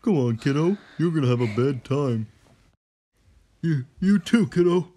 Come on, kiddo. You're gonna have a bad time. You too, kiddo.